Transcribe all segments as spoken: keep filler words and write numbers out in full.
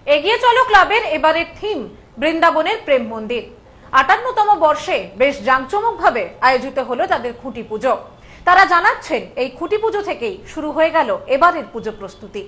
এগিয়ে চলো ক্লাবের এবারের থিম বৃন্দাবনের প্রেম মন্দির। আটান্নতম বর্ষে বেশ জাঁকজমকভাবে আয়োজিত হলো তাদের খুঁটি পুজো। তারা জানাচ্ছেন এই খুঁটি পুজো থেকেই শুরু হয়ে গেল এবারের পুজো প্রস্তুতি।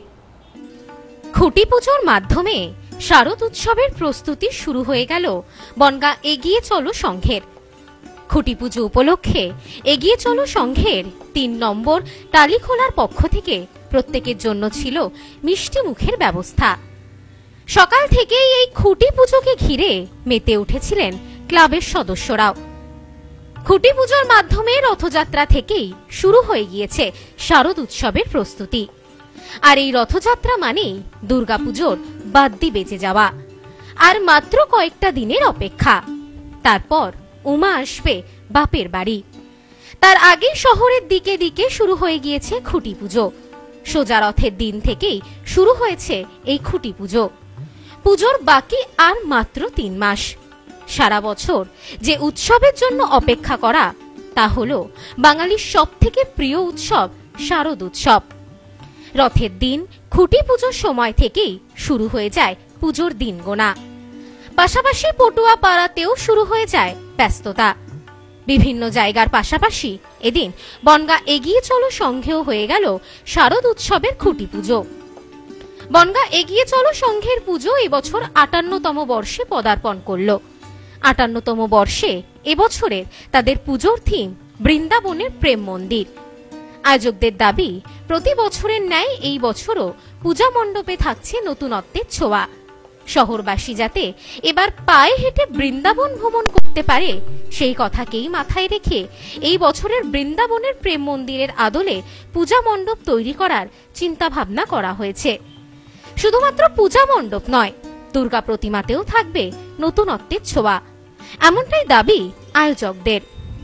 খুঁটি পুজোর মাধ্যমে শারদ উৎসবের প্রস্তুতি শুরু হয়ে গেল বনগাঁ এগিয়ে চলো সংঘের। খুঁটি পুজো উপলক্ষে এগিয়ে চলো সংঘের তিন নম্বর টালিখোলার পক্ষ থেকে প্রত্যেকের জন্য ছিল মিষ্টি মুখের ব্যবস্থা। সকাল থেকেই এই খুঁটি পুজোকে ঘিরে মেতে উঠেছিলেন ক্লাবের সদস্যরাও। খুঁটি পুজোর মাধ্যমে রথযাত্রা থেকেই শুরু হয়ে গিয়েছে শারদ উৎসবের প্রস্তুতি। আর এই রথযাত্রা মানেই দুর্গাপুজোর বাদ্যি বেজে যাওয়া। আর মাত্র কয়েকটা দিনের অপেক্ষা, তারপর উমা আসবে বাপের বাড়ি। তার আগে শহরের দিকে দিকে শুরু হয়ে গিয়েছে খুঁটি পুজো। সোজা রথের দিন থেকেই শুরু হয়েছে এই খুঁটি পুজো। পুজোর বাকি আর মাত্র তিন মাস। সারা বছর যে উৎসবের জন্য অপেক্ষা করা, তা হল বাঙালির সব থেকে প্রিয় উৎসব শারদ উৎসব। রথের দিন খুঁটি পুজোর সময় থেকেই শুরু হয়ে যায় পুজোর দিন গোনা। পাশাপাশি পটুয়া পাড়াতেও শুরু হয়ে যায় ব্যস্ততা। বিভিন্ন জায়গার পাশাপাশি এদিন বনগাঁ এগিয়ে চলো সংঘেও হয়ে গেল শারদ উৎসবের খুঁটি পুজো। বনগাঁ এগিয়ে চলো সংঘের পুজো এবছর আটান্নতম বর্ষে পদার্পণ করল। আটান্নতম বর্ষে এবছরের তাদের পুজোর থিম বৃন্দাবনের প্রেম মন্দির। আয়োজকদের দাবি, প্রতি বছরের ন্যায় এই বছরও পূজা মণ্ডপে থাকছে নতুনত্বের ছোঁয়া। শহরবাসী যাতে এবার পায়ে হেঁটে বৃন্দাবন ভ্রমণ করতে পারে, সেই কথাকেই মাথায় রেখে এই বছরের বৃন্দাবনের প্রেম মন্দিরের আদলে পূজা মণ্ডপ তৈরি করার চিন্তা ভাবনা করা হয়েছে। শুধুমাত্র পূজা মণ্ডপ নয়, দুর্গা প্রতিমাতেও থাকবে নতুনত্বের ছোঁয়া, এমনটাই দাবি আয়োজকদের।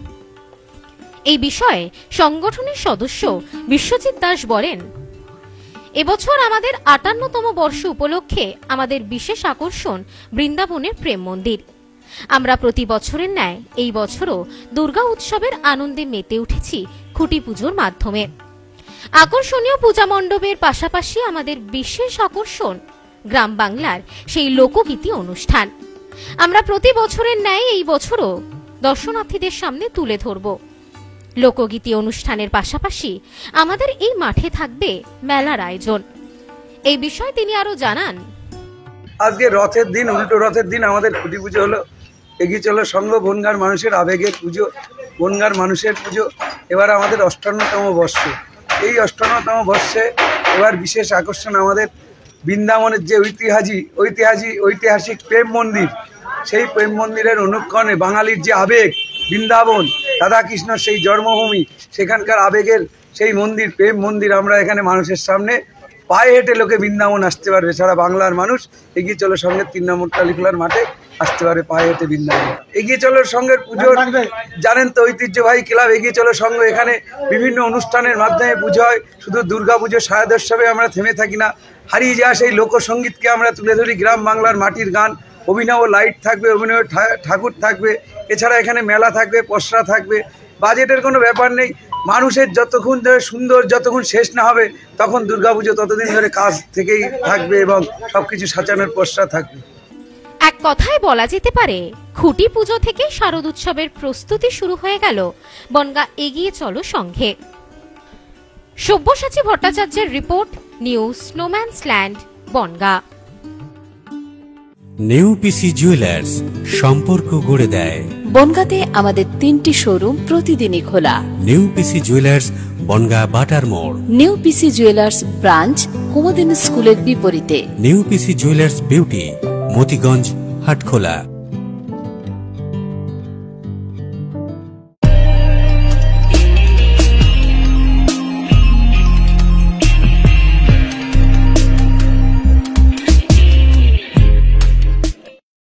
এই বিষয়ে সংগঠনের সদস্য বিশ্বজিৎ দাস বলেন, এবছর আমাদের আটান্নতম বর্ষ উপলক্ষে আমাদের বিশেষ আকর্ষণ বৃন্দাবনের প্রেম মন্দির। আমরা প্রতি বছরের ন্যায় এই বছরও দুর্গা উৎসবের আনন্দে মেতে উঠেছি খুঁটি পুজোর মাধ্যমে। আকর্ষণীয় পূজা মণ্ডপের পাশাপাশি আমাদের বিশেষ আকর্ষণ গ্রাম বাংলার সেই লোকগীতি অনুষ্ঠান। আমরা প্রতি বছরের ন্যায় এই বছরও দর্শনার্থীদের সামনে তুলে ধরব। লোকগীতি অনুষ্ঠানের পাশাপাশি আমাদের এই মাঠে থাকবে মেলার আয়োজন। এই বিষয়ে তিনি আরো জানান, আজকে রথের দিন, উল্টো রথের দিন আমাদের খুঁটি পুজো হলো। এগিয়ে চলো সংঘ বনগাঁর মানুষের আবেগের পুজো, বনগাঁর মানুষের পুজো। এবার আমাদের অষ্টান্নতম বর্ষ। এই অষ্টান্নতম বর্ষে এবার বিশেষ আকর্ষণ আমাদের বৃন্দাবনের যে ঐতিহাসিক ঐতিহাসিক ঐতিহাসিক প্রেম মন্দির, সেই প্রেম মন্দিরের অনুকরণে বাঙালির যে আবেগ বৃন্দাবন, রাধাকৃষ্ণ সেই জন্মভূমি, সেখানকার আবেগের সেই মন্দির, প্রেম মন্দির আমরা এখানে মানুষের সামনে পায়ে হেঁটে লোকে বৃন্দাবন আসতে পারবে। সারা বাংলার মানুষ এগিয়ে চলো সঙ্গের তিন নম্বর টালিখোলার মাঠে আসতে পারে পায়ে হেঁটে বৃন্দাবন। এগিয়ে চলো সঙ্গের পুজো জানেন তো, ঐতিহ্যবাহী ক্লাব এগিয়ে চলো সঙ্গ। এখানে বিভিন্ন অনুষ্ঠানের মাধ্যমে পুজো হয়। শুধু দুর্গা পুজো শারদ উৎসবে আমরা থেমে থাকি না, হারিয়ে যাওয়া সেই লোকসঙ্গীতকে আমরা তুলে ধরি। গ্রাম বাংলার মাটির গান, অভিনব লাইট থাকবে, অভিনব ঠাকুর থাকবে, এছাড়া এখানে মেলা থাকবে, পসরা থাকবে। বাজেটের কোনো ব্যাপার নেই। মানুষের যতক্ষণ ধরে সুন্দর যতক্ষণ শেষ না হবে, তখন দুর্গাপুজো ততদিন ধরে কাজ থেকেই থাকবে এবং সবকিছু সাজানোর পসরা থাকবে। এক কথায় বলা যেতে পারে, খুঁটি পুজো থেকে শারদ উৎসবের প্রস্তুতি শুরু হয়ে গেল বনগাঁ এগিয়ে চলো সংঘে। সব্যসাচী ভট্টাচার্যের report, News Snowman's Land, Bangaon. New PC Jewellers, সম্পর্ক গড়ে দেয়। বনগাঁতে আমাদের তিনটি শোরুম প্রতিদিনই খোলা। নিউ পিসি জুয়েলার্স, বনগাঁ বাটার মোড়। New PC Jewellers branch Kumudini স্কুলের বিপরীতে। New PC Jewellers Beauty, Motiganj, Hatkhola.